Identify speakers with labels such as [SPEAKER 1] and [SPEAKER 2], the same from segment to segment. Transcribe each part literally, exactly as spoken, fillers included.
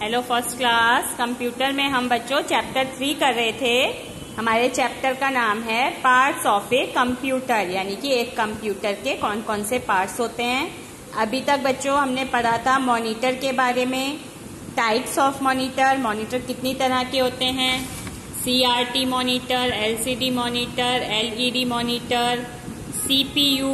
[SPEAKER 1] Hello first class. Computer में हम बच्चों चैप्टर थ्री कर रहे थे। हमारे चैप्टर का नाम है पार्ट्स ऑफ ए कंप्यूटर, यानी कि एक कंप्यूटर के कौन कौन से पार्ट्स होते हैं। अभी तक बच्चों हमने पढ़ा था मॉनिटर के बारे में, टाइप्स ऑफ मॉनिटर, मॉनिटर कितनी तरह के होते हैं, CRT monitor, LCD monitor, LED monitor, CPU,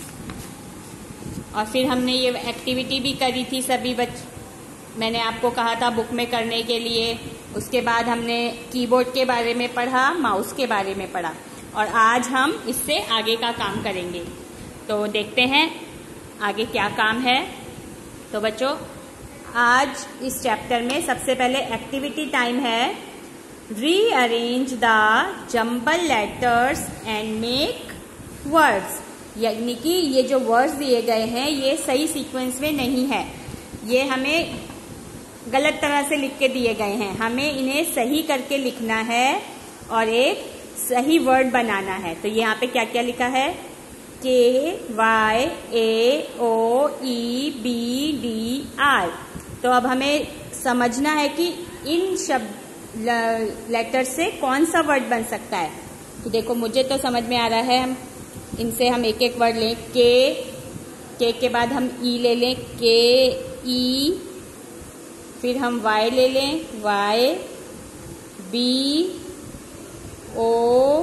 [SPEAKER 1] और फिर हमने ये एक्टिविटी भी करी थी सभी बच्चे, मैंने आपको कहा था बुक में करने के लिए। उसके बाद हमने कीबोर्ड के बारे में पढ़ा, माउस के बारे में पढ़ा, और आज हम इससे आगे का काम करेंगे। तो देखते हैं आगे क्या काम है। तो बच्चों आज इस चैप्टर में सबसे पहले एक्टिविटी टाइम है। Rearrange the jumble letters and make words, यानी कि ये जो वर्ड्स दिए गए हैं ये सही सीक्वेंस में नहीं है, ये हमें गलत तरह से लिख के दिए गए हैं। हमें इन्हें सही करके लिखना है और एक सही वर्ड बनाना है। तो यहाँ पे क्या क्या लिखा है, K Y A O E B D R. तो अब हमें समझना है कि इन शब्द लेटर से कौन सा वर्ड बन सकता है। तो देखो मुझे तो समझ में आ रहा है, हम इनसे हम एक एक वर्ड लें। के के के बाद हम ई ले लें, के ई, फिर हम वाई ले लें, Y, B O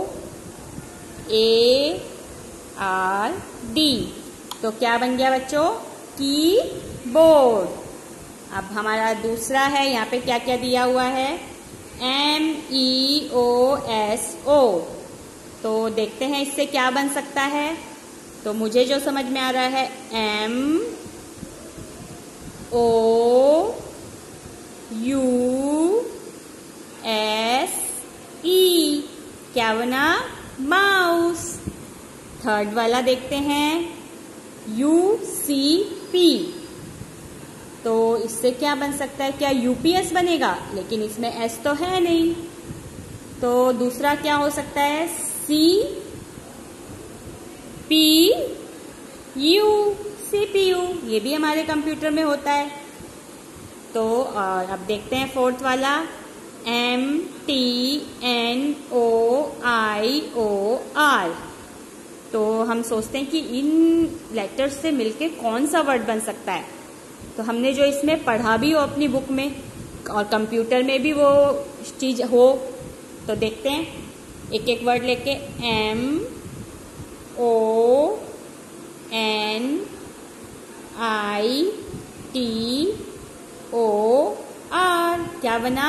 [SPEAKER 1] A R D. तो क्या बन गया बच्चों, कीबोर्ड। अब हमारा दूसरा है, यहाँ पे क्या क्या दिया हुआ है, M E O S O. तो देखते हैं इससे क्या बन सकता है। तो मुझे जो समझ में आ रहा है, M O U S E, क्या बना, माउस। थर्ड वाला देखते हैं, यू सी पी। तो इससे क्या बन सकता है, क्या यूपीएस बनेगा, लेकिन इसमें एस तो है नहीं। तो दूसरा क्या हो सकता है, सी पी यू, सीपीयू, ये भी हमारे कंप्यूटर में होता है। तो और अब देखते हैं फोर्थ वाला, M T N O I O R. तो हम सोचते हैं कि इन लेटर्स से मिलके कौन सा वर्ड बन सकता है। तो हमने जो इसमें पढ़ा भी हो अपनी बुक में और कंप्यूटर में भी वो चीज हो, तो देखते हैं एक एक वर्ड लेके, M O N I T O R, क्या बना,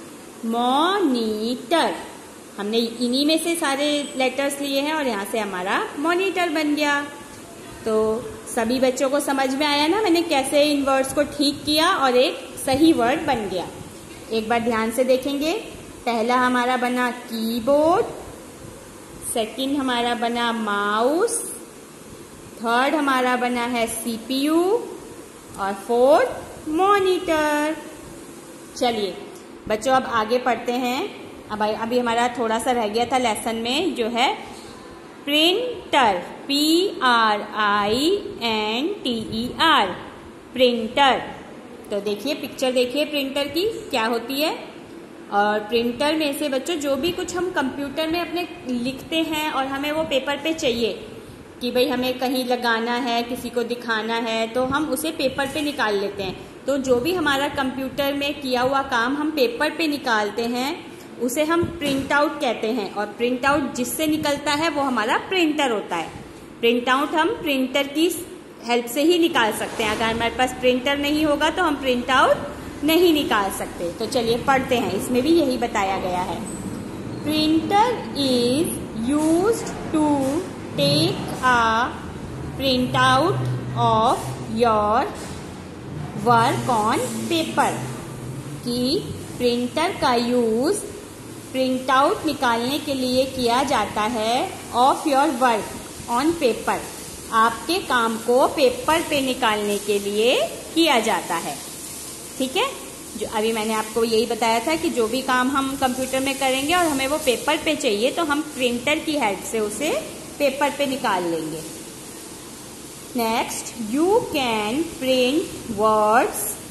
[SPEAKER 1] मॉनिटर। हमने इन्हीं में से सारे लेटर्स लिए हैं और यहाँ से हमारा मॉनिटर बन गया। तो सभी बच्चों को समझ में आया ना मैंने कैसे इन वर्ड्स को ठीक किया और एक सही वर्ड बन गया। एक बार ध्यान से देखेंगे, पहला हमारा बना कीबोर्ड, सेकंड हमारा बना माउस, थर्ड हमारा बना है सीपीयू और फोर्थ मॉनिटर। चलिए बच्चों अब आगे पढ़ते हैं। अब अभी हमारा थोड़ा सा रह गया था लेसन में, जो है printer, P R I N T E R, printer. तो देखिए पिक्चर देखिए प्रिंटर की क्या होती है। और प्रिंटर में से बच्चों जो भी कुछ हम कंप्यूटर में अपने लिखते हैं और हमें वो पेपर पे चाहिए कि भाई हमें कहीं लगाना है, किसी को दिखाना है, तो हम उसे पेपर पे निकाल लेते हैं। तो जो भी हमारा कंप्यूटर में किया हुआ काम हम पेपर पे निकालते हैं उसे हम प्रिंट आउट कहते हैं, और प्रिंट आउट जिससे निकलता है वो हमारा प्रिंटर होता है। प्रिंट आउट हम प्रिंटर की हेल्प से ही निकाल सकते हैं। अगर हमारे पास प्रिंटर नहीं होगा तो हम प्रिंट आउट नहीं निकाल सकते। तो चलिए पढ़ते हैं, इसमें भी यही बताया गया है। Printer is used to take a print out of your work on paper, कि प्रिंटर का यूज प्रिंट आउट निकालने के लिए किया जाता है of your work on paper, आपके काम को पेपर पे निकालने के लिए किया जाता है। ठीक है, जो अभी मैंने आपको यही बताया था कि जो भी काम हम कंप्यूटर में करेंगे और हमें वो पेपर पे चाहिए तो हम प्रिंटर की हेल्प से उसे पेपर पे निकाल लेंगे। Next, you can print words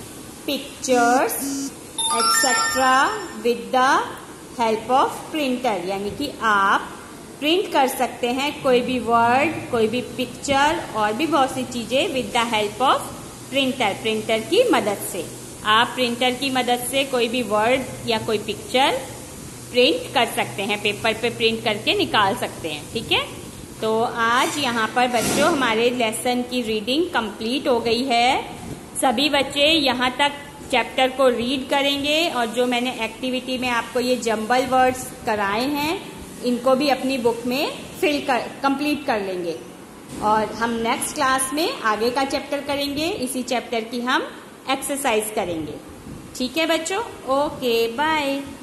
[SPEAKER 1] pictures etcetera with the help of printer, यानी कि आप प्रिंट कर सकते हैं कोई भी वर्ड, कोई भी पिक्चर और भी बहुत सी चीजें with the help of printer, printer की मदद से। आप प्रिंटर की मदद से कोई भी वर्ड या कोई पिक्चर प्रिंट कर सकते हैं, पेपर पे प्रिंट करके निकाल सकते हैं। ठीक है, तो आज यहाँ पर बच्चों हमारे लेसन की रीडिंग कंप्लीट हो गई है। सभी बच्चे यहाँ तक चैप्टर को रीड करेंगे और जो मैंने एक्टिविटी में आपको ये जंबल वर्ड्स कराए हैं इनको भी अपनी बुक में फिल कर कंप्लीट कर लेंगे और हम नेक्स्ट क्लास में आगे का चैप्टर करेंगे। इसी चैप्टर की हम एक्सरसाइज करेंगे। ठीक है बच्चों, ओके बाय।